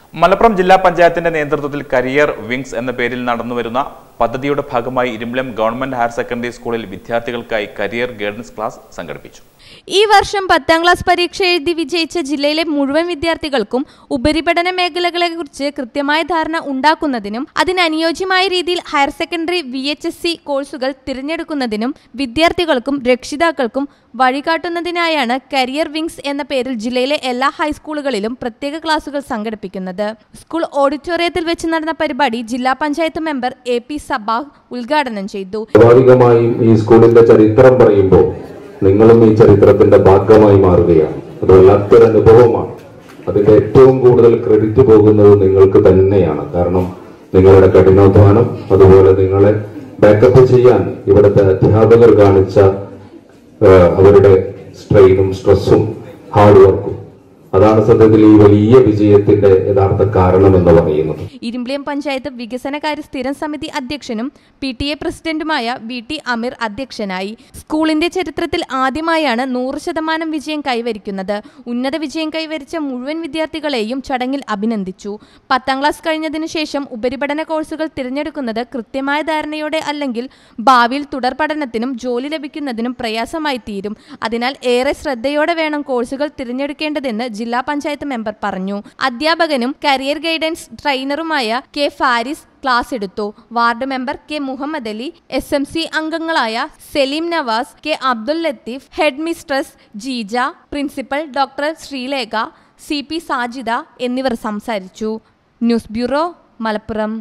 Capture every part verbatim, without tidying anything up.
മലപ്പുറം ജില്ലാ പഞ്ചായത്തിന്റെ നേതൃത്വത്തിൽ കരിയർ വിങ്സ് എന്ന പേരിൽ നടന്നുവരുന്ന പദ്ധതിയുടെ ഭാഗമായി ഇരുമ്പിലം ഗവൺമെന്റ് ഹയർ സെക്കൻഡറി സ്കൂളിൽ വിദ്യാർത്ഥികൾക്കായി കരിയർ ഗൈഡൻസ് ക്ലാസ് സംഘടിപ്പിച്ചു. ഈ വർഷം പത്താം ക്ലാസ് പരീക്ഷ എഴുതി വിജയിച്ച ജില്ലയിലെ മുഴുവൻ വിദ്യാർത്ഥികൾക്കും ഉപരിപഠന മേഖലകളെക്കുറിച്ച് കൃത്യമായ ധാരണ ഉണ്ടാക്കുന്നതിനും അതിനനുയോജ്യമായ രീതിയിൽ higher secondary V H S C കോഴ്സുകൾ തിരഞ്ഞെടുക്കുന്നതിനും വിദ്യാർത്ഥികൾക്കും രക്ഷിതാക്കൾക്കും വഴികാട്ടുന്നതിനായാണ് കരിയർ വിങ്സ് എന്ന പേരിൽ ജില്ലയിലെ എല്ലാ ഹൈസ്കൂളുകളിലും പ്രത്യേക ക്ലാസുകൾ സംഘടിപ്പിക്കുന്നത്. സ്കൂൾ ഓഡിറ്റോറിയത്തിൽ വെച്ച് നടന്ന പരിപാടി ജില്ലാ panchayat member A P Sabah ഉദ്ഘാടനം ചെയ്തു. സ്വാഭാവികമായും ഈ സ്കൂളിന്റെ ചരിത്രം പറയുമ്പോൾ നിങ്ങളും ഈ ചരിത്രത്തിന്റെ ഭാഗമായി മാറുകയാണ്. അത് വല്ലാത്തൊരു അനുഭവമാണ്. അതിന്റെ ഏറ്റവും കൂടുതൽ ക്രെഡിറ്റ് പോകുന്നത് നിങ്ങൾക്ക് തന്നെയാണ്. കാരണം നിങ്ങളുടെ കഠിനാധ്വാനം, അതുപോലെ നിങ്ങളെ ബാക്കപ്പ് ചെയ്യാൻ ഇവിടുത്തെ അധ്യാപകർ കാണിച്ച അവരുടെ സ്ട്രെയിനും സ്ട്രെസ്സും ഹാർഡ് വർക്കും, അതാണ് സത്യത്തിൽ ഈ വലിയ വിജയത്തിന്റെ യഥാർത്ഥ കാരണം എന്ന് പറയുന്നത്. ഇരുമ്പിലം പഞ്ചായത്ത് വികസനകാര്യ സ്ഥിരം സമിതി അധ്യക്ഷനും പി ടി എ പ്രസിഡന്റുമായ വി ടി അമീർ അധ്യക്ഷനായി. സ്കൂളിന്റെ ചരിത്രത്തിൽ ആദ്യമായാണ് നൂറ് ശതമാനം വിജയം കൈവരിക്കുന്നത്. ഉന്നത വിജയം കൈവരിച്ച മുഴുവൻ വിദ്യാർത്ഥികളെയും ചടങ്ങിൽ അഭിനന്ദിച്ചു. പത്താം ക്ലാസ് കഴിഞ്ഞതിനു ശേഷം ഉപരിപഠന കോഴ്സുകൾ തിരഞ്ഞെടുക്കുന്നത് കൃത്യമായ ധാരണയോടെ അല്ലെങ്കിൽ ഭാവിയിൽ തുടർ പഠനത്തിനും ജോലി ലഭിക്കുന്നതിനും പ്രയാസമായി തീരും. അതിനാൽ ഏറെ ശ്രദ്ധയോടെ വേണം കോഴ്സുകൾ തിരഞ്ഞെടുക്കേണ്ടതെന്ന് ജില്ലാ പഞ്ചായത്ത് മെമ്പർ പറഞ്ഞു. അധ്യാപകനും കരിയർ ഗൈഡൻസ് ട്രെയിനറുമായ കെ ഫാരിസ് ക്ലാസ് എടുത്തു. Ward member K Muhammad Ali, S M C അംഗങ്ങളായ Saleem Navas, K Abdul Latheef, head mistress Jeeja, principal doctor Sreelekha, C P Sajida എന്നിവർ സംസാരിച്ചു. News bureau, Malappuram.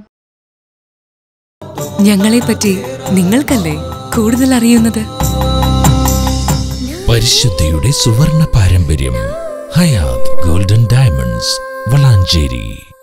ഞങ്ങളെ പറ്റി നിങ്ങൾക്കല്ലേ കൂടുതൽ അറിയുന്നത്? പരിശുദ്ധിയുടെ സുവർണ പാരമ്പര്യം ഹയാത്ത് ഗോൾഡൻ ഡയമണ്ട്സ് വളാഞ്ചേരി.